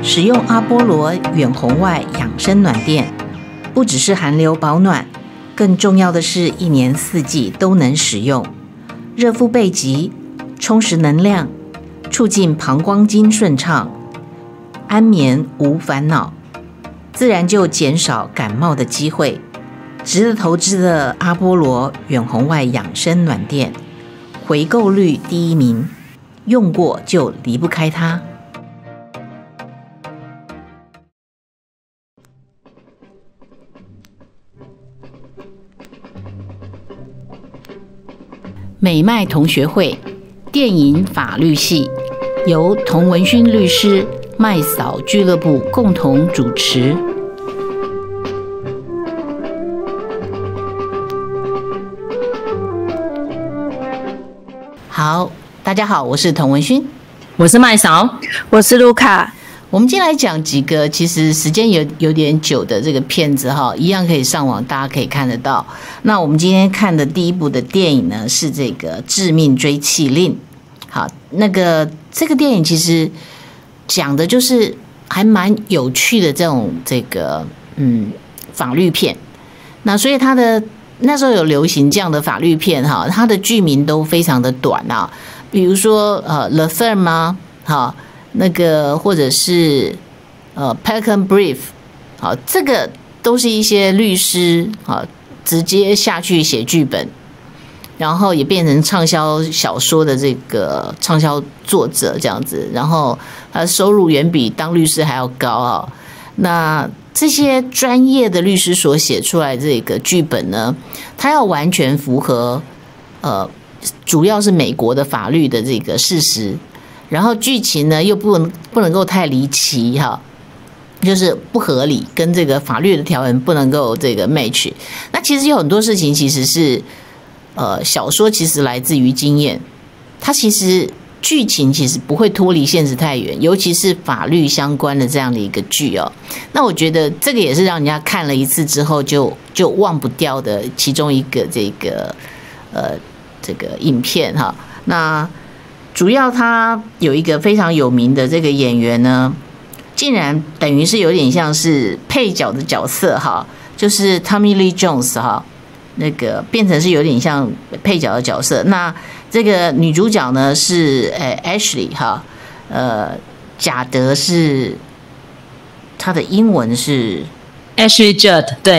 使用阿波罗远红外养生暖垫，不只是寒流保暖，更重要的是一年四季都能使用，热敷背脊，充实能量，促进膀胱经顺畅，安眠无烦恼，自然就减少感冒的机会。值得投资的阿波罗远红外养生暖垫，回购率第一名，用过就离不开它。美麦同学会电影法律系由童文勋律师、麦嫂俱乐部共同主持。好，大家好，我是童文勋， 我是麦嫂， 我是卢卡。 我们今天来讲几个其实时间有点久的这个片子哈，一样可以上网，大家可以看得到。那我们今天看的第一部的电影呢，是这个《致命追缉令》。好，这个电影其实讲的就是还蛮有趣的这个法律片。那所以那时候有流行这样的法律片哈，它的剧名都非常的短啊，比如说The Firm 啊，好。或者是Pelican Brief， 好，这个都是一些律师直接下去写剧本，然后也变成畅销小说的这个畅销作者这样子，然后他的收入远比当律师还要高啊。那这些专业的律师所写出来这个剧本呢，它要完全符合主要是美国的法律的这个事实。然后剧情呢又不能够太离奇哈，就是不合理，跟这个法律的条文不能够这个 match。那其实有很多事情其实是小说其实来自于经验，它其实剧情其实不会脱离现实太远，尤其是法律相关的这样的一个剧哦。那我觉得这个也是让人家看了一次之后就忘不掉的其中一个这个影片哈。那主要他有一个非常有名的这个演员呢，竟然等于是有点像是配角的角色哈，就是 Tommy Lee Jones 哈，变成是有点像配角的角色。那这个女主角呢是Ashley 哈，贾德是她的英文是 Ashley Judd， 对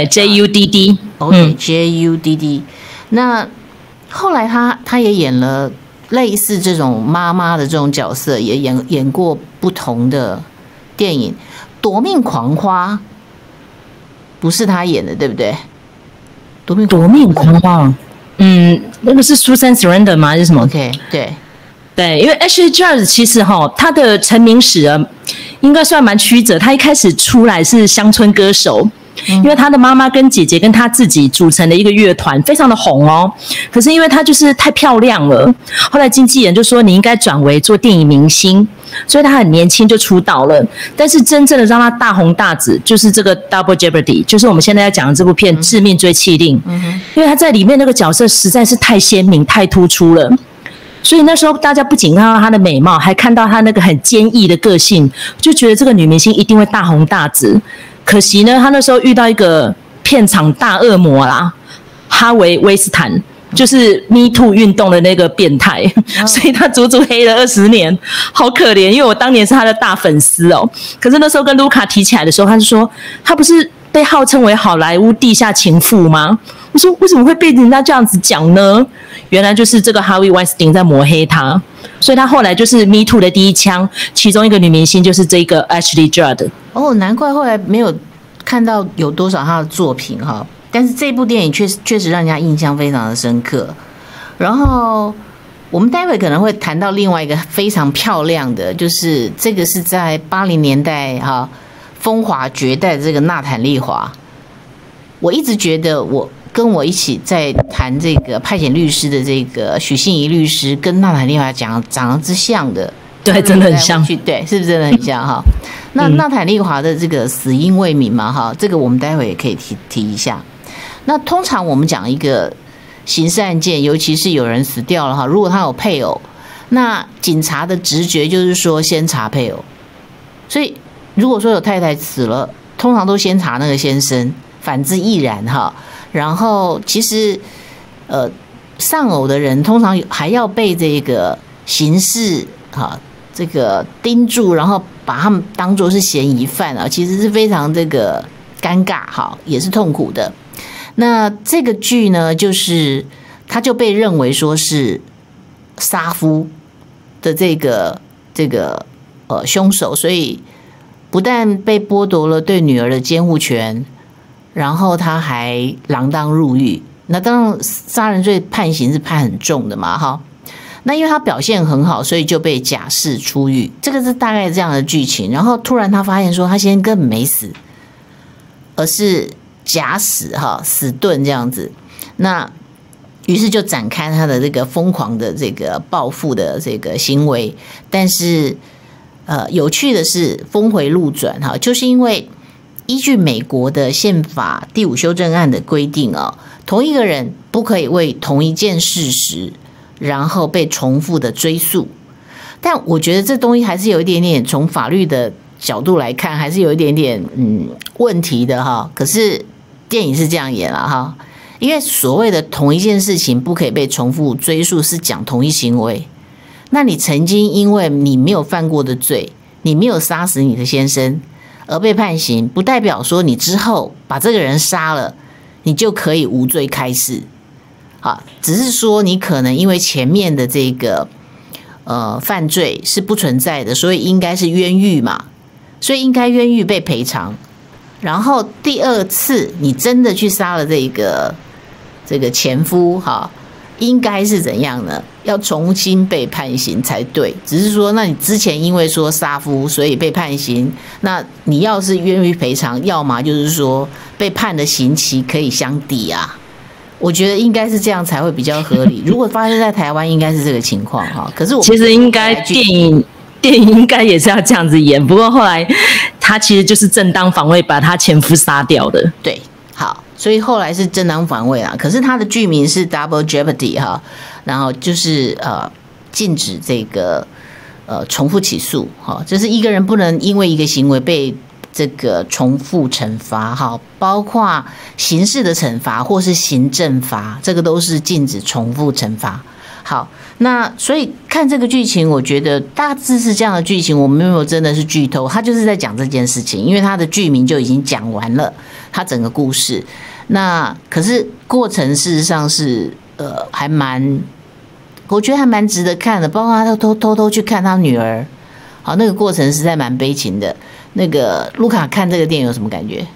Judd， Judd。那后来她也演了类似这种妈妈的这种角色，也演过不同的电影。夺命狂花不是他演的，对不对？夺命狂花，那个是 Susan Sarandon 吗？还是什么 ？OK， 对， 因为 Ashley Judd 其实他的成名史应该算蛮曲折。他一开始出来是乡村歌手。因为他的妈妈跟姐姐跟他自己组成的一个乐团，非常的红哦。可是因为他就是太漂亮了，后来经纪人就说你应该转为做电影明星，所以他很年轻就出道了。但是真正的让他大红大紫，就是这个 Double Jeopardy， 就是我们现在要讲的这部片《致命追缉令》。因为他在里面那个角色实在是太鲜明、太突出了。所以那时候大家不仅看到她的美貌，还看到她那个很坚毅的个性，就觉得这个女明星一定会大红大紫。可惜呢，她那时候遇到一个片场大恶魔啦，哈维·威斯坦，就是 Me Too 运动的那个变态，所以她足足黑了20年，好可怜。因为我当年是她的大粉丝哦。可是那时候跟卢卡提起来的时候，他就说她不是被号称为好莱坞地下情妇吗？我说为什么会被人家这样子讲呢？原来就是这个 Harvey Weinstein 在抹黑他，所以他后来就是 Me Too 的第一枪，其中一个女明星就是这个 Ashley Judd。哦， 难怪后来没有看到有多少她的作品哈，但是这部电影确实让人家印象非常的深刻。然后我们待会可能会谈到另外一个非常漂亮的，就是这个是在80年代哈风华绝代的这个娜坦莉华。我一直觉得跟我一起在谈这个派遣律师的这个许信怡律师，跟娜坦莉华长得之像的， 对，真的很像， 对，是不是真的很像哈？那娜坦莉华的这个死因未明嘛哈，这个我们待会也可以提一下。那通常我们讲一个刑事案件，尤其是有人死掉了哈，如果他有配偶，那警察的直觉就是说先查配偶，所以如果说有太太死了，通常都先查那个先生，反之亦然哈。然后其实丧偶的人通常还要被这个刑事这个盯住，然后把他们当作是嫌疑犯啊，其实是非常这个尴尬也是痛苦的。那这个剧呢，就是他就被认为说是杀夫的这个凶手，所以不但被剥夺了对女儿的监护权，然后他还锒铛入狱。那当然杀人罪判刑是判很重的嘛那因为他表现很好，所以就被假释出狱，这个是大概这样的剧情。然后突然他发现说他先生根本没死，而是假死死遁这样子。那于是就展开他的这个疯狂的这个报复的这个行为。但是有趣的是峰回路转就是因为依据美国的宪法第5修正案的规定同一个人不可以为同一件事实然后被重复的追诉。但我觉得这东西还是有一点点从法律的角度来看还是有一点点问题的可是电影是这样演了因为所谓的同一件事情不可以被重复追诉是讲同一行为。那你曾经因为你没有犯过的罪，你没有杀死你的先生而被判刑，不代表说你之后把这个人杀了你就可以无罪开释只是说你可能因为前面的这个犯罪是不存在的，所以应该是冤狱嘛，所以应该冤狱被赔偿。然后第二次你真的去杀了这个前夫应该是怎样呢？要重新被判刑才对。只是说那你之前因为说杀夫所以被判刑，那你要是冤狱赔偿，要么就是说被判的刑期可以相抵我觉得应该是这样才会比较合理。如果发生在台湾应该是这个情况可是我其实应该电影应该也是要这样子演，不过后来他其实就是正当防卫把他前夫杀掉的。 对，好，所以后来是正当防卫可是他的剧名是 Double Jeopardy 然后就是禁止这个重复起诉就是一个人不能因为一个行为被这个重复惩罚包括刑事的惩罚或是行政罚，这个都是禁止重复惩罚。好，那所以看这个剧情，我觉得大致是这样的剧情，我们没有真的是剧透，他就是在讲这件事情，因为他的剧名就已经讲完了他整个故事。那可是过程事实上是还蛮，我觉得还蛮值得看的，包括他偷偷去看他女儿，那个过程实在蛮悲情的。那个卢卡看这个电影有什么感觉？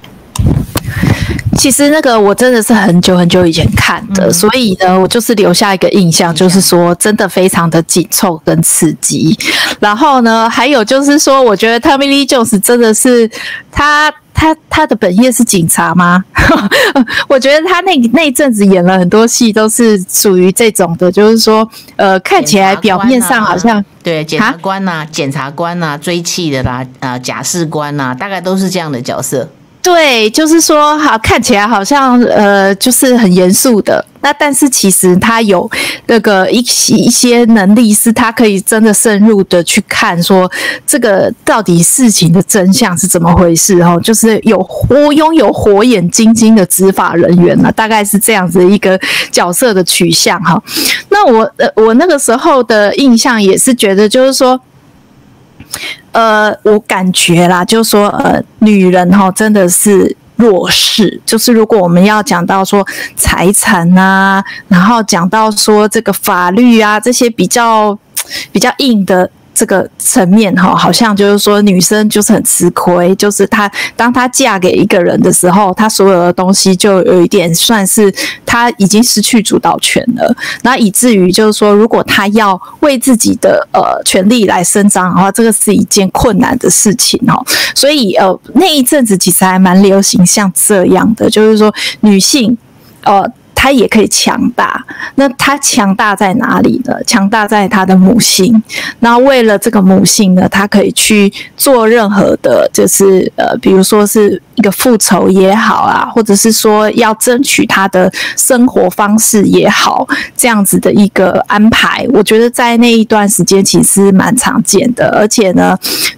其实那个我真的是很久很久以前看的，所以呢，我就是留下一个印象，就是说真的非常的紧凑跟刺激。然后呢，还有就是说，我觉得 Tommy Lee Jones 真的是他的本业是警察吗？我觉得他那一阵子演了很多戏，都是属于这种的，就是说看起来表面上好像对检察官呐，追缉的啦假释官呐，大概都是这样的角色。 对，就是说看起来好像就是很严肃的，那但是其实他有那个一些能力，是他可以真的深入的去看说这个到底事情的真相是怎么回事就是拥有火眼金睛的执法人员大概是这样子一个角色的取向那我那个时候的印象也是觉得就是说我感觉啦，就是说女人真的是弱势，就是如果我们要讲到说财产然后讲到说这个法律这些比较硬的这个层面好像就是说女生就是很吃亏，就是当她嫁给一个人的时候，她所有的东西就有一点算是她已经失去主导权了，那以至于就是说如果她要为自己的权利来伸张的话，这个是一件困难的事情所以那一阵子其实还蛮流行像这样的，就是说女性她也可以强大，那她强大在哪里呢？强大在她的母性。那为了这个母性呢，她可以去做任何的，就是比如说是一个复仇也好或者是说要争取她的生活方式也好，这样子的一个安排，我觉得在那一段时间其实蛮常见的。而且呢，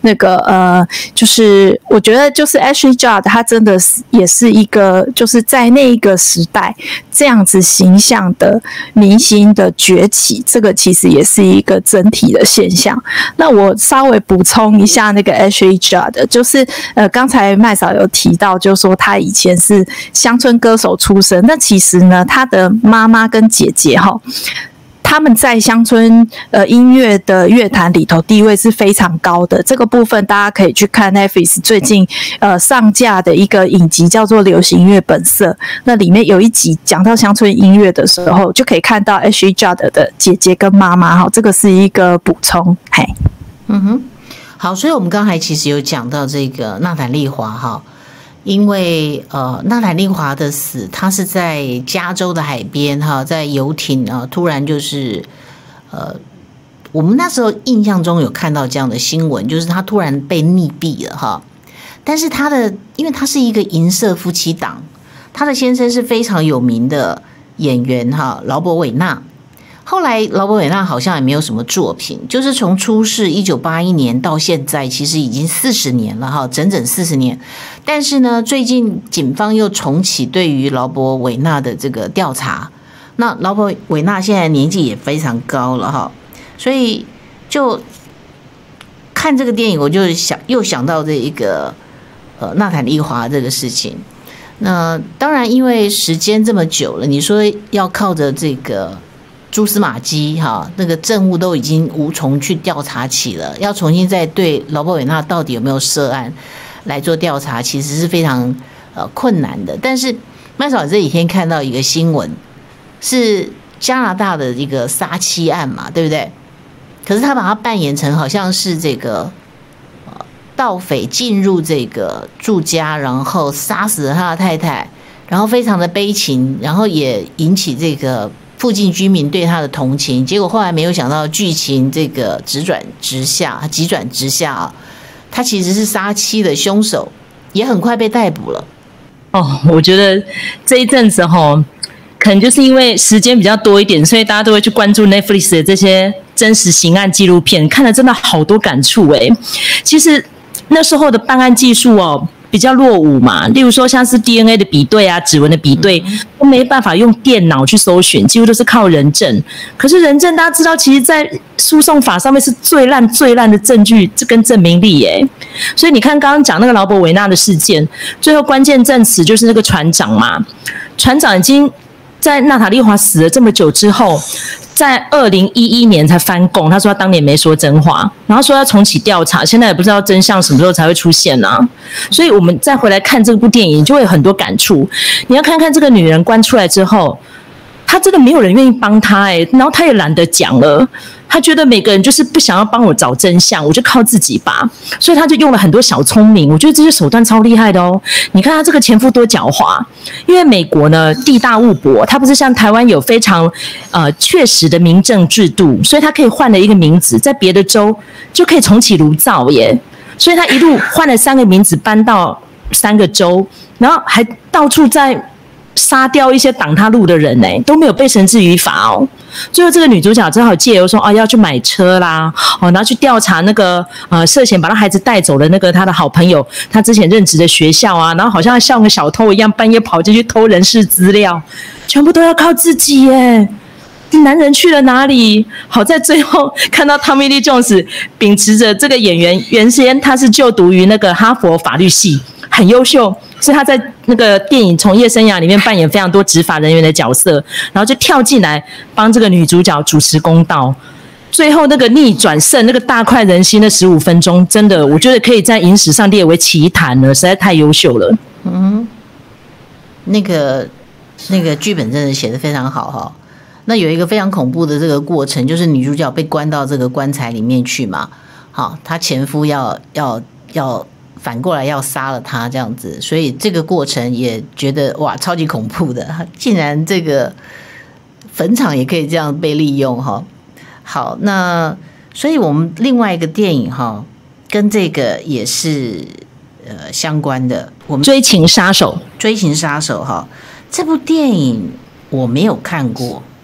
那个就是我觉得就是 Ashley Judd 他真的是也是一个就是在那一个时代这样子形象的明星的崛起，这个其实也是一个整体的现象。那我稍微补充一下那个 Ashley Judd， 就是刚才麦嫂有提到，就是说他以前是乡村歌手出身，那其实呢，他的妈妈跟姐姐他们在乡村音乐的乐坛里头地位是非常高的。这个部分大家可以去看 Netflix 最近上架的一个影集叫做《流行音乐本色》，那里面有一集讲到乡村音乐的时候，就可以看到 Ashley Judd 的姐姐跟妈妈，这个是一个补充。嘿， 好，所以我们刚才其实有讲到这个娜塔莉华因为娜塔莉华的死，她是在加州的海边在游艇突然就是我们那时候印象中有看到这样的新闻，就是她突然被溺毙了但是因为她是一个银色夫妻档，她的先生是非常有名的演员劳勃韦纳。后来劳勃韦纳好像也没有什么作品，就是从出世1981年到现在，其实已经40年了整整40年。但是呢，最近警方又重启对于劳勃韦纳的这个调查。那劳勃韦纳现在年纪也非常高了所以就看这个电影，我就又想到这一个娜塔莉华这个事情。那当然，因为时间这么久了，你说要靠着这个蛛丝马迹那个证物都已经无从去调查起了，要重新再对劳勃韦纳到底有没有涉案来做调查，其实是非常困难的。但是麦嫂这几天看到一个新闻，是加拿大的一个杀妻案嘛，对不对？可是他把它扮演成好像是这个盗匪进入这个住家，然后杀死了他的太太，然后非常的悲情，然后也引起这个附近居民对他的同情，结果后来没有想到剧情这个急转直下他其实是杀妻的凶手，也很快被逮捕了。 我觉得这一阵子可能就是因为时间比较多一点，所以大家都会去关注 Netflix 的这些真实刑案纪录片，看了真的好多感触其实那时候的办案技术比较落伍嘛，例如说像是 DNA 的比对指纹的比对都没办法用电脑去搜寻，几乎都是靠人证。可是人证大家知道，其实在诉讼法上面是最烂的证据跟证明力所以你看刚刚讲那个劳勃韦纳的事件，最后关键证词就是那个船长嘛，船长已经在娜塔莉华死了这么久之后，在2011年才翻供，他说他当年没说真话，然后说要重启调查，现在也不知道真相什么时候才会出现所以我们再回来看这部电影，就会有很多感触。你要看看这个女人关出来之后，她真的没有人愿意帮她然后她也懒得讲了，她觉得每个人就是不想要帮我找真相，我就靠自己吧，所以她就用了很多小聪明，我觉得这些手段超厉害的你看她这个前夫多狡猾，因为美国呢地大物博，她不是像台湾有非常确实的民政制度，所以她可以换了一个名字，在别的州就可以重启炉灶所以她一路换了3个名字搬到3个州，然后还到处在杀掉一些挡他路的人都没有被绳之于法最后这个女主角只好借由说要去买车啦然后去调查那个涉嫌把他孩子带走的那个他的好朋友，他之前任职的学校然后好像像个小偷一样半夜跑进去偷人事资料，全部都要靠自己男人去了哪里？好在最后看到 Tommy Lee Jones 秉持着这个演员原先他是就读于那个哈佛法律系，很优秀，所以他在那个电影从业生涯里面扮演非常多执法人员的角色，然后就跳进来帮这个女主角主持公道。最后那个逆转胜，那个大快人心的15分钟，真的我觉得可以在影史上列为奇谈了，实在太优秀了。 那个剧本真的写得非常好那有一个非常恐怖的这个过程，就是女主角被关到这个棺材里面去嘛，她前夫要反过来要杀了她这样子，所以这个过程也觉得哇超级恐怖的，竟然这个坟场也可以这样被利用好，那所以我们另外一个电影跟这个也是相关的，我们追情杀手这部电影我没有看过，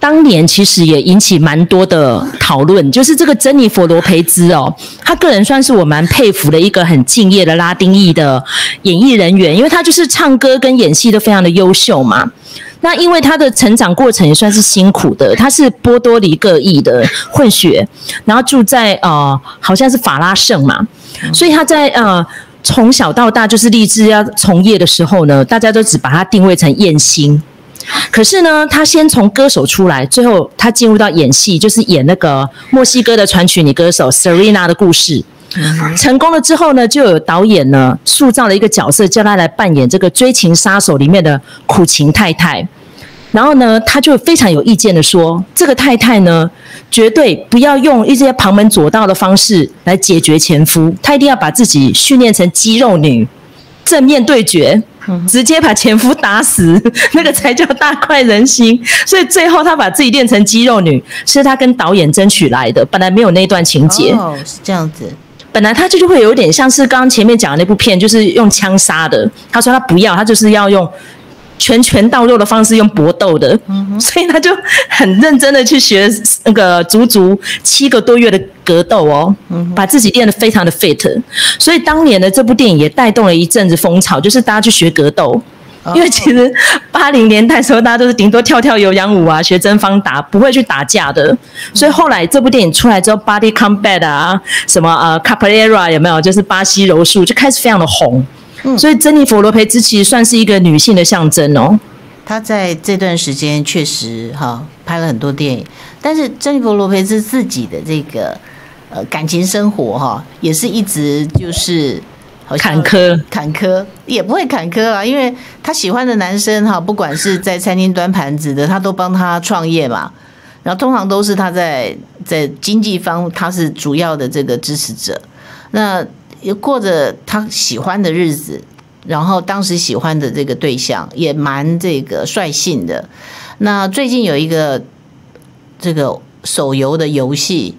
当年其实也引起蛮多的讨论，就是这个珍妮佛·罗培兹哦，她个人算是我蛮佩服的一个很敬业的拉丁裔的演艺人员，因为她就是唱歌跟演戏都非常的优秀嘛。那因为她的成长过程也算是辛苦的，她是波多黎各裔的混血，然后住在好像是法拉盛嘛，所以她在从小到大就是立志要从业的时候呢，大家都只把她定位成艳星。可是呢，他先从歌手出来，最后他进入到演戏，就是演那个墨西哥的传奇女歌手 Selena 的故事。成功了之后呢，就有导演呢塑造了一个角色，叫他来扮演这个《追情杀手》里面的苦情太太。然后呢，他就非常有意见的说，这个太太呢，绝对不要用一些旁门左道的方式来解决前夫，她一定要把自己训练成肌肉女，正面对决。直接把前夫打死，那个才叫大快人心。所以最后他把自己练成肌肉女，是他跟导演争取来的，本来没有那段情节。 哦，是这样子。 本来他就会有点像是刚刚前面讲的那部片，就是用枪杀的。他说他不要，他就是要用拳拳到肉的方式，用搏斗的。所以他就很认真的去学那个足足7个多月的格斗哦，把自己练得非常的 fit。所以当年的这部电影也带动了一阵子风潮，就是大家去学格斗。因为其实80年代的时候，大家都是顶多跳跳有氧舞啊，学真方打，不会去打架的。所以后来这部电影出来之后 ，Body Combat 啊，什么Capoeira 有没有？就是巴西柔术就开始非常的红。所以珍妮佛·罗培兹其实算是一个女性的象征哦。 她在这段时间确实拍了很多电影，但是珍妮佛·罗培兹自己的这个感情生活也是一直就是坎坷也不会坎坷啦，因为她喜欢的男生不管是在餐厅端盘子的，她都帮他创业嘛，然后通常都是他在经济方他是主要的这个支持者，那过着他喜欢的日子，然后当时喜欢的这个对象也蛮这个率性的。那最近有一个这个手机的游戏，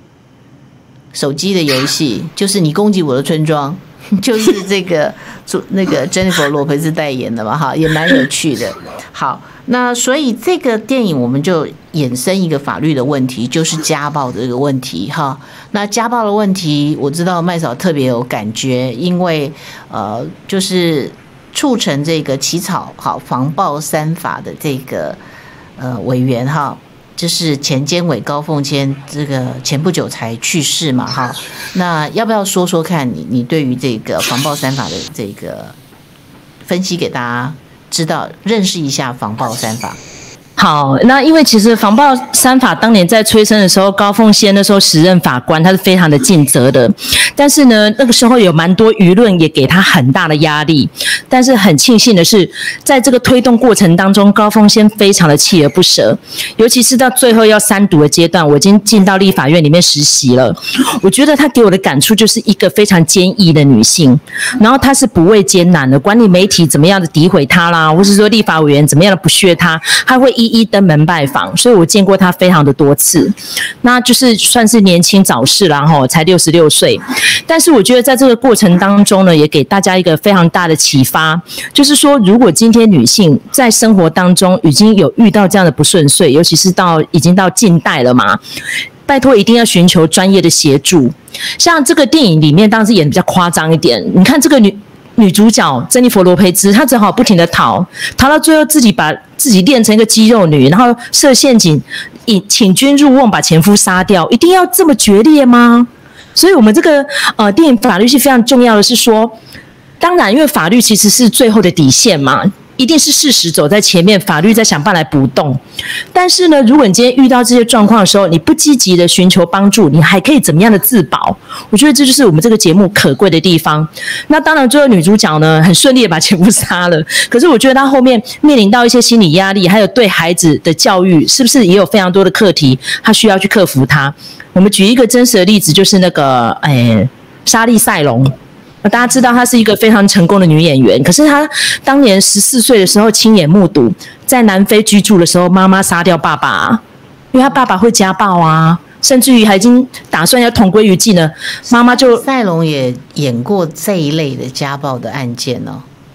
就是你攻击我的村庄，就是这个那个珍妮佛·罗培兹代言的嘛，也蛮有趣的。好，那所以这个电影我们就衍生一个法律的问题，就是家暴的这个问题哈。那家暴的问题，我知道麦嫂特别有感觉，因为就是促成这个起草防暴3法的这个委员就是前监委高凤谦，这个前不久才去世嘛哈。那要不要说说看你对于这个防暴3法的这个分析给大家知道，认识一下防暴3法？ 好，那因为其实防暴3法当年在催生的时候，高凤仙那时候时任法官，他是非常的尽责的。但是呢，那个时候有蛮多舆论也给他很大的压力。但是很庆幸的是，在这个推动过程当中，高凤仙非常的锲而不舍。尤其是到最后要3读的阶段，我已经进到立法院里面实习了。我觉得他给我的感触就是一个非常坚毅的女性，然后她是不畏艰难的，管理媒体怎么样的诋毁她啦，或是说立法委员怎么样的不屑她，她会一登门拜访，所以我见过他非常的多次。那就是算是年轻早逝啦，才66岁。但是我觉得在这个过程当中呢，也给大家一个非常大的启发，就是说，如果今天女性在生活当中已经有遇到这样的不顺遂，尤其是已经到近代了嘛，拜托一定要寻求专业的协助。像这个电影里面当时演的比较夸张一点，你看这个女主角珍妮佛·罗培兹，她只好不停的逃到最后，自己把自己练成一个肌肉女，然后设陷阱，请君入瓮，把前夫杀掉，一定要这么决裂吗？所以我们这个电影法律是非常重要的，是说，当然因为法律其实是最后的底线嘛，一定是事实走在前面，法律在想办法来补洞。但是呢，如果你今天遇到这些状况的时候，你不积极的寻求帮助，你还可以怎么样的自保？我觉得这就是我们这个节目可贵的地方。那当然，最后女主角呢，很顺利的把前夫杀了。可是我觉得她后面面临到一些心理压力，还有对孩子的教育，是不是也有非常多的课题，她需要去克服它？我们举一个真实的例子，就是那个莎莉赛隆。大家知道她是一个非常成功的女演员，可是她当年14岁的时候亲眼目睹在南非居住的时候，妈妈杀掉爸爸，因为她爸爸会家暴啊，甚至于还已经打算要同归于尽了。妈妈就赛隆也演过这一类的家暴的案件哦。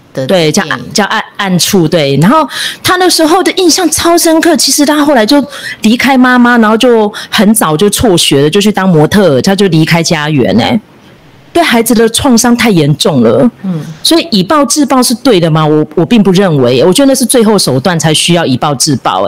对，叫暗处，对。然后他那时候的印象超深刻，其实他后来就离开妈妈，然后就很早就辍学了，就去当模特儿，他就离开家园对孩子的创伤太严重了，所以以暴制暴是对的吗？我并不认为，我觉得那是最后手段才需要以暴制暴，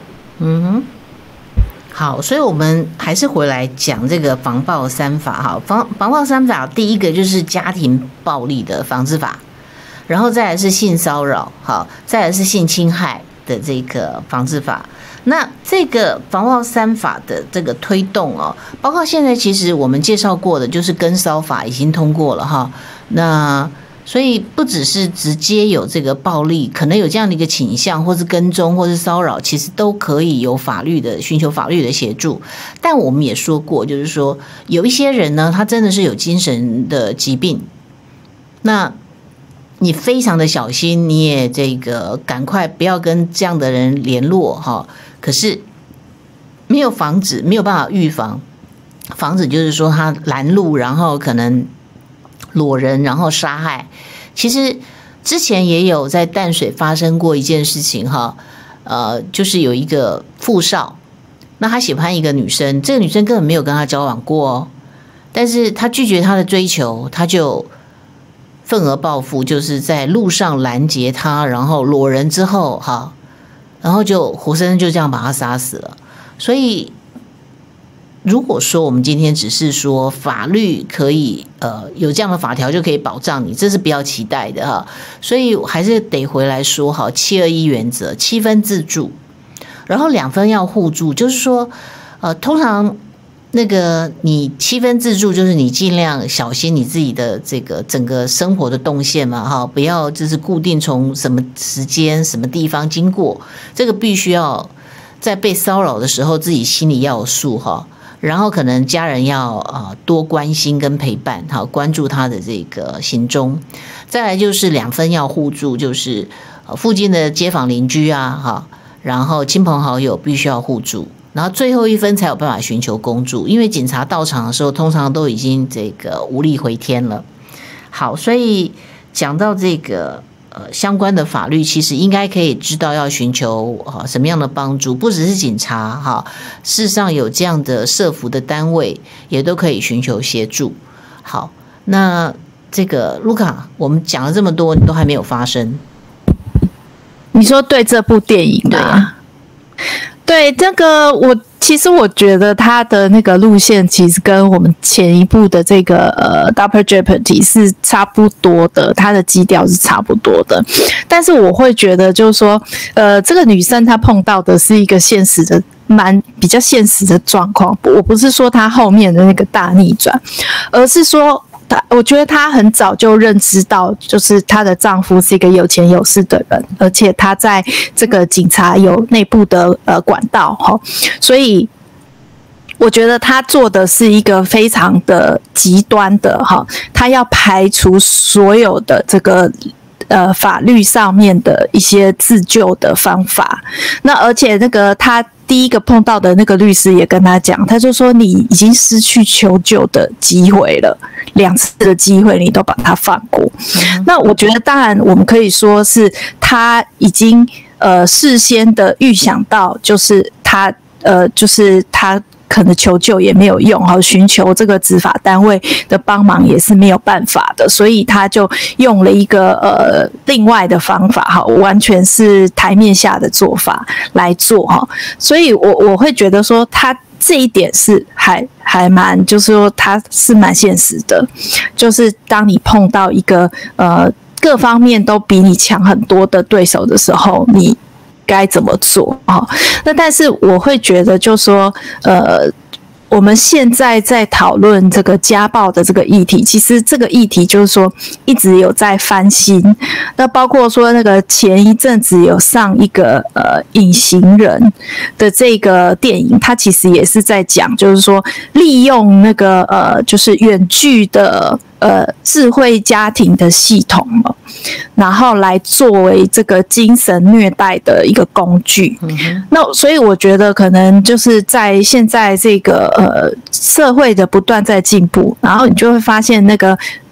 好，所以我们还是回来讲这个防暴三法哈。防暴三法第一个就是家庭暴力的防治法，然后再来是性骚扰，好，再来是性侵害的这个防治法。那这个防暴三法的这个推动包括现在其实我们介绍过的，就是跟骚法已经通过了哈。那所以不只是直接有这个暴力，可能有这样的一个倾向，或是跟踪，或是骚扰，其实都可以有寻求法律的协助。但我们也说过，就是说有一些人呢，他真的是有精神的疾病，那你非常的小心，你也这个赶快不要跟这样的人联络哈。可是没有防止，没有办法预防，防止就是说他拦路，然后可能裸人，然后杀害。其实之前也有在淡水发生过一件事情哈，就是有一个富少，那他喜欢一个女生，这个女生根本没有跟他交往过但是他拒绝他的追求，他就愤而报复，就是在路上拦截他，然后裸人之后哈，然后就活生生就这样把他杀死了。所以如果说我们今天只是说法律可以有这样的法条就可以保障你，这是不要期待的哈。所以还是得回来说好721原则，7分自助，然后2分要互助，就是说通常那个你7分自助，就是你尽量小心你自己的这个整个生活的动线嘛哈，不要就是固定从什么时间什么地方经过，这个必须要在被骚扰的时候自己心里要有数哈。然后可能家人要多关心跟陪伴，好关注他的这个行踪。再来就是2分要互助，就是附近的街坊邻居啊，然后亲朋好友必须要互助。然后最后1分才有办法寻求公助，因为警察到场的时候通常都已经这个无力回天了。好，所以讲到这个相关的法律，其实应该可以知道要寻求什么样的帮助，不只是警察哈，事实上有这样的社福的单位也都可以寻求协助。好，那这个卢卡，我们讲了这么多，你都还没有发声。 你说对这部电影吗？对，这个其实我觉得他的那个路线其实跟我们前一部的这个Double Jeopardy 是差不多的，他的基调是差不多的。但是我会觉得就是说这个女生她碰到的是一个现实的比较现实的状况，我不是说她后面的那个大逆转，而是说我觉得她很早就认知到，就是她的丈夫是一个有钱有势的人，而且她在这个警察有内部的管道所以我觉得她做的是一个非常的极端的她要排除所有的这个法律上面的一些自救的方法。那而且那个她第一个碰到的那个律师也跟他讲，他就说你已经失去求救的机会了，2次的机会你都把它放过。那我觉得当然我们可以说是他已经事先的预想到，就是他可能求救也没有用，寻求这个执法单位的帮忙也是没有办法的，所以他就用了一个另外的方法，完全是台面下的做法来做。所以我会觉得说他这一点是还蛮，就是说他是蛮现实的，就是当你碰到一个各方面都比你强很多的对手的时候，你该怎么做那但是我会觉得就是说我们现在在讨论这个家暴的这个议题，其实这个议题就是说一直有在翻新。那包括说那个前一阵子有上一个隐形人的这个电影，它其实也是在讲，就是说利用那个就是远距的智慧家庭的系统然后来作为这个精神虐待的一个工具。那所以我觉得可能就是在现在这个社会的不断在进步，然后你就会发现那个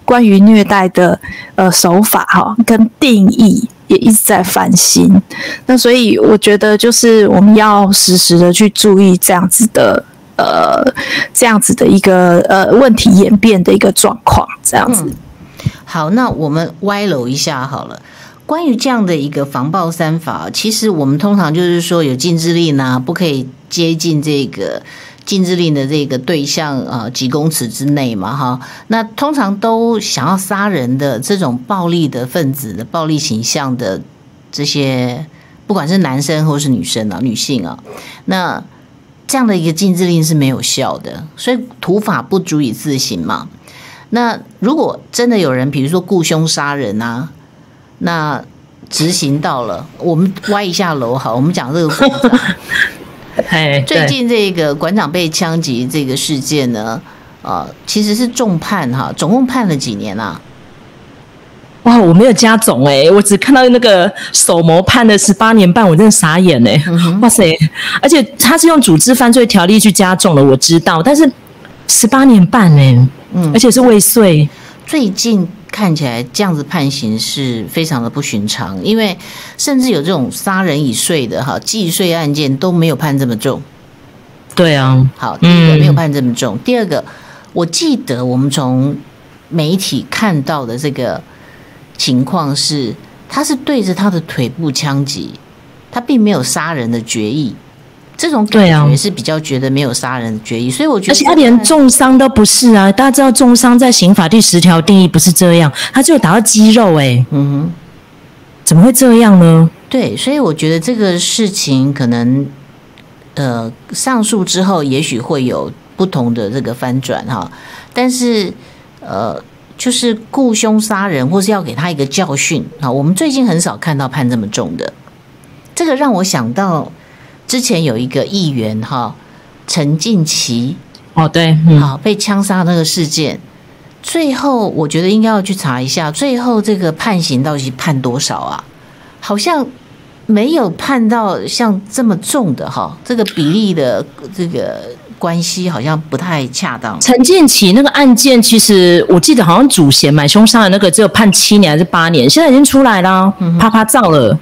关于虐待的手法跟定义也一直在翻新。那所以我觉得就是我们要时时的去注意这样子的一个问题演变的一个状况，这样子。 好，那我们歪楼一下好了。关于这样的一个防暴三法，其实我们通常就是说有禁制令啊，不可以接近这个禁制令的这个对象几公尺之内嘛，哈。那通常都想要杀人的这种暴力的分子的暴力倾向的这些，不管是男生或是女生啊、女性啊，那这样的一个禁制令是没有效的，所以土法不足以自行嘛。那如果真的有人，比如说雇凶杀人啊，那执行到了，我们歪一下楼好，我们讲这个馆长。最近这个馆长被枪击这个事件呢，其实是重判哈，总共判了几年啊？ 哇，我没有加总我只看到那个首谋判了18年半，我真的傻眼哇塞！而且他是用组织犯罪条例去加重了，我知道，但是18年半而且是未遂。 最近看起来这样子判刑是非常的不寻常，因为甚至有这种杀人已遂的既遂案件都没有判这么重。 对啊， 好，第一个没有判这么重，第二个，我记得我们从媒体看到的这个情况是，他是对着他的腿部枪击，他并没有杀人的决议。这种感觉是比较觉得没有杀人的决议，所以我觉得， 而且他连重伤都不是啊！大家知道重伤在刑法第10条定义不是这样，他只有打到肌肉怎么会这样呢？ 对，所以我觉得这个事情可能上诉之后也许会有不同的这个翻转哈，但是就是雇凶杀人或是要给他一个教训啊，我们最近很少看到判这么重的，这个让我想到。之前有一个议员陈进奇对， 被枪杀那个事件，最后我觉得应该要去查一下，最后这个判刑到底判多少啊？好像没有判到像这么重的这个比例的这个关系好像不太恰当。 陈进奇那个案件，其实我记得好像主嫌买凶杀的那个只有判7年还是8年，现在已经出来了，啪啪照了。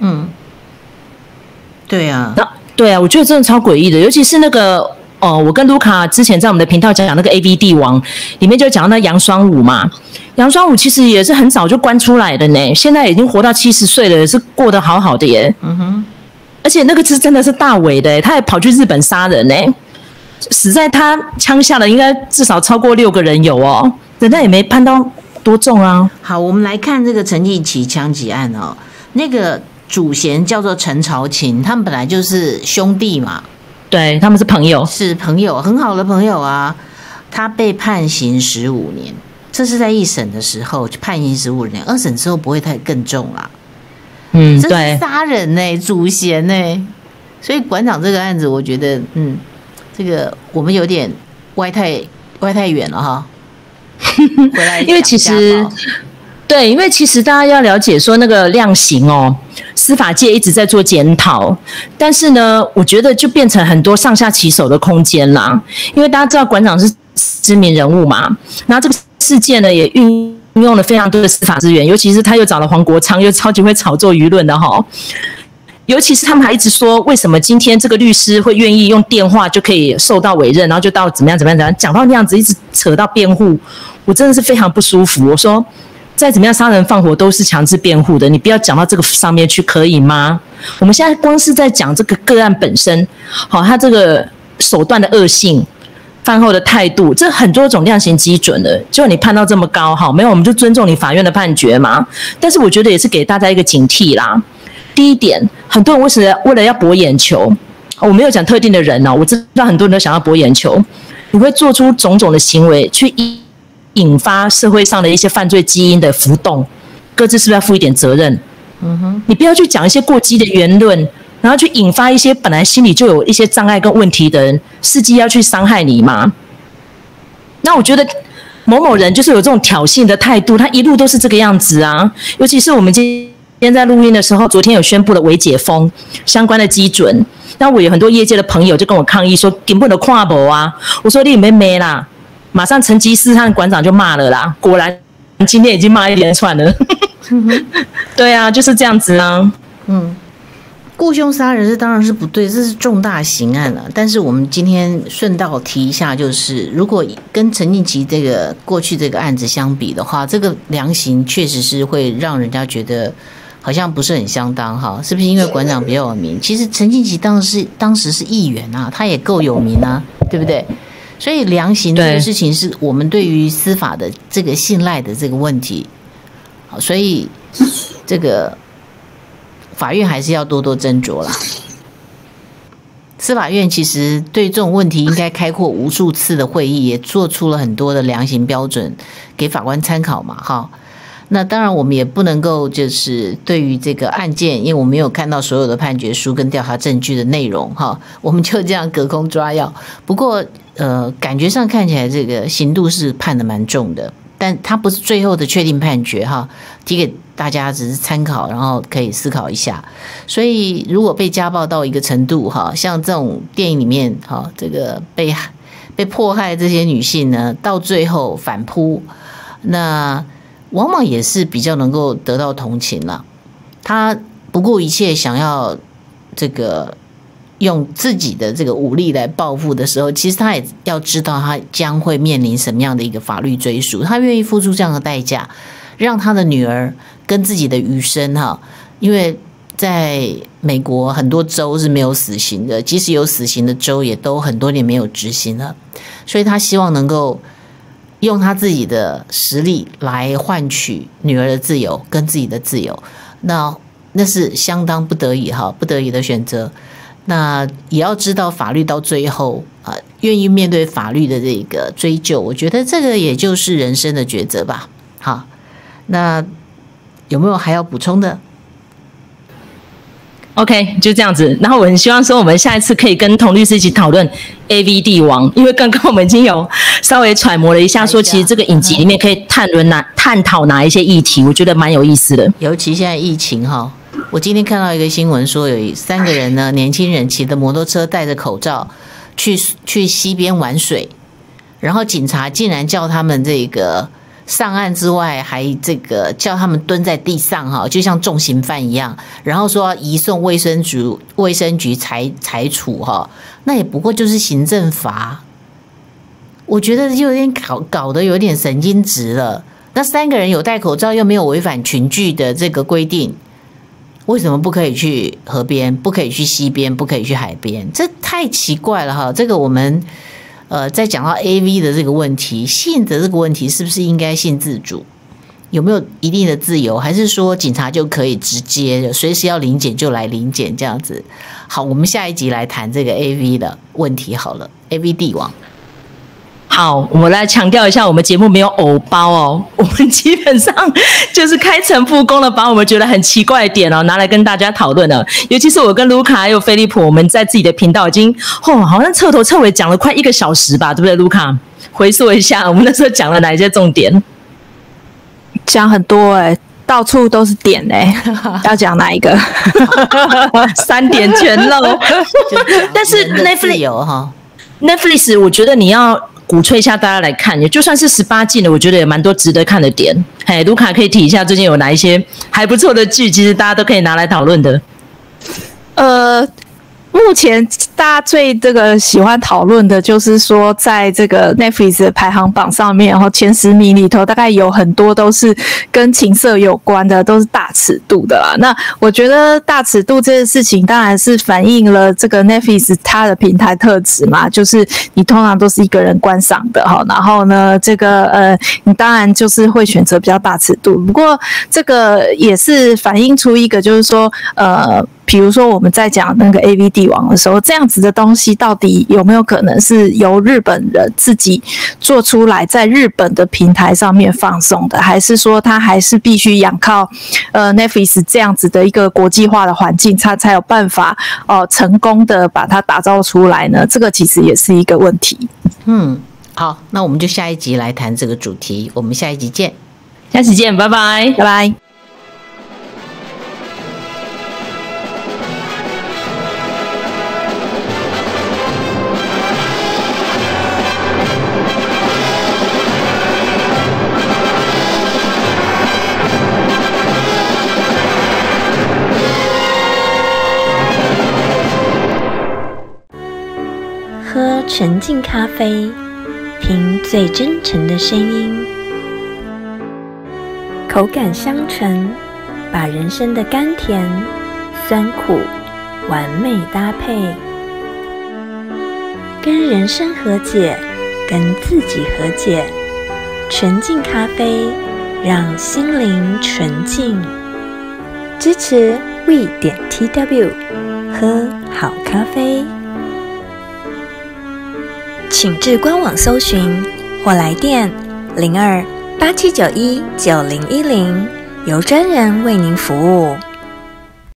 对啊。 对啊，我觉得真的超诡异的，尤其是那个我跟卢卡之前在我们的频道讲那个 AV 帝王，里面就讲到那杨双武嘛，杨双武其实也是很早就关出来的呢，现在已经活到70岁了，也是过得好好的耶。而且那个是真的是大伟的，他还跑去日本杀人呢，死在他枪下的应该至少超过6个人有人家也没判到多重啊。 好，我们来看这个陈进奇枪击案那个。主嫌叫做陈朝琴，他们本来就是兄弟嘛， 对，他们是朋友， 是朋友，很好的朋友啊。他被判刑15年，这是在1审的时候判刑15年，2审之后不会太更重啦。 对， 这是杀人主嫌所以馆长这个案子，我觉得这个我们有点歪太远了回来因为其实。对，因为其实大家要了解说那个量刑司法界一直在做检讨，但是呢，我觉得就变成很多上下其手的空间啦。因为大家知道馆长是知名人物嘛，然后这个事件呢也运用了非常多的司法资源，尤其是他又找了黄国昌，又超级会炒作舆论的尤其是他们还一直说，为什么今天这个律师会愿意用电话就可以受到委任，然后就到怎么样，讲到那样子，一直扯到辩护，我真的是非常不舒服。我说。再怎么样杀人放火都是强制辩护的，你不要讲到这个上面去，可以吗？我们现在光是在讲这个个案本身，他这个手段的恶性、犯后的态度，这很多种量刑基准的。就你判到这么高，没有我们就尊重你法院的判决嘛。但是我觉得也是给大家一个警惕啦。第一点，很多人为了要博眼球，我没有讲特定的人我知道很多人都想要博眼球，你会做出种种的行为去引发社会上的一些犯罪基因的浮动，各自是不是要负一点责任？你不要去讲一些过激的言论，然后去引发一些本来心里就有一些障碍跟问题的人，伺机要去伤害你嘛。那我觉得某某人就是有这种挑衅的态度，他一路都是这个样子啊。尤其是我们今天在录音的时候，昨天有宣布了微解封相关的基准，那我有很多业界的朋友就跟我抗议说，根本都看不啊。我说你没啦。马上陈吉思和馆长就骂了啦，果然今天已经骂一连串了。对啊，就是这样子啊。 雇凶杀人这当然是不对，这是重大刑案了。但是我们今天顺道提一下，就是如果跟陈进奇这个过去这个案子相比的话，这个量刑确实是会让人家觉得好像不是很相当哈，是不是因为馆长比较有名？其实陈进奇当时是议员啊，他也够有名啊，对不对？所以量刑这个事情是我们对于司法的这个信赖的这个问题，所以这个法院还是要多多斟酌啦。司法院其实对这种问题应该开过无数次的会议，也做出了很多的量刑标准给法官参考嘛，哈。那当然我们也不能够就是对于这个案件，因为我没有看到所有的判决书跟调查证据的内容哈，我们就这样隔空抓药。不过感觉上看起来这个刑度是判的蛮重的，但它不是最后的确定判决哈，提给大家只是参考，然后可以思考一下。所以如果被家暴到一个程度哈，像这种电影里面哈，这个被迫害这些女性呢，到最后反扑，那往往也是比较能够得到同情了。他不顾一切想要这个用自己的这个武力来报复的时候，其实他也要知道他将会面临什么样的一个法律追诉，他愿意付出这样的代价，让他的女儿跟自己的余生哈，因为在美国很多州是没有死刑的，即使有死刑的州也都很多年没有执行了，所以他希望能够用他自己的实力来换取女儿的自由跟自己的自由，那是相当不得已的选择。那也要知道法律到最后愿意面对法律的这个追究，我觉得这个也就是人生的抉择吧。好，那有没有还要补充的 ？OK， 就这样子。然后我很希望说，我们下一次可以跟童律师一起讨论 AV 帝王，因为刚刚我们已经有稍微揣摩了一下，说其实这个影集里面可以探讨哪一些议题，我觉得蛮有意思的。 尤其现在疫情哈，我今天看到一个新闻说，有3个人呢，年轻人骑着摩托车戴着口罩去溪边玩水，然后警察竟然叫他们这个上岸之外，还这个叫他们蹲在地上哈，就像重刑犯一样，然后说移送卫生局裁处哈，那也不过就是行政罚，我觉得就有点搞得有点神经质了。那3个人有戴口罩，又没有违反群聚的这个规定，为什么不可以去河边，不可以去溪边，不可以去海边？这太奇怪了哈！这个我们在讲到 AV 的这个问题，性的这个问题，是不是应该性自主？有没有一定的自由？还是说警察就可以直接随时要临检就来临检这样子？好，我们下一集来谈这个 AV 的问题好了 ，AV 帝王。 好，我们来强调一下，我们节目没有偶包哦，我们基本上就是开诚布公的把我们觉得很奇怪的点拿来跟大家讨论了。尤其是我跟卢卡还有菲利普，我们在自己的频道已经好像彻头彻尾讲了快1个小时吧，对不对？卢卡，回溯一下，我们那时候讲了哪一些重点？ 讲很多到处都是点要讲哪一个 ？3点全漏。但是 Netflix 我觉得你要鼓吹一下大家来看，也就算是18禁的，我觉得也蛮多值得看的点。卢卡可以提一下最近有哪一些还不错的剧，其实大家都可以拿来讨论的。 目前大家最这个喜欢讨论的就是说，在这个 Netflix 的排行榜上面，然后前10名里头，大概有很多都是跟情色有关的，都是大尺度的啦。那我觉得大尺度这件事情，当然是反映了这个 Netflix 它的平台特质嘛，就是你通常都是一个人观赏的哈，然后呢，这个你当然就是会选择比较大尺度。不过这个也是反映出一个，就是说比如说我们在讲那个 AV 帝王的时候，这样子的东西到底有没有可能是由日本人自己做出来，在日本的平台上面放送的，还是说它还是必须仰靠Netflix 这样子的一个国际化的环境，它才有办法成功的把它打造出来呢？这个其实也是一个问题。 好，那我们就下一集来谈这个主题，我们下一集见， 下期见，拜拜， 拜拜。 纯净咖啡，听最真诚的声音。口感香醇，把人生的甘甜、酸苦完美搭配。跟人生和解，跟自己和解。纯净咖啡，让心灵纯净。支持 we.tw， 喝好咖啡。请至官网搜寻或来电02-8791-9010，由专人为您服务。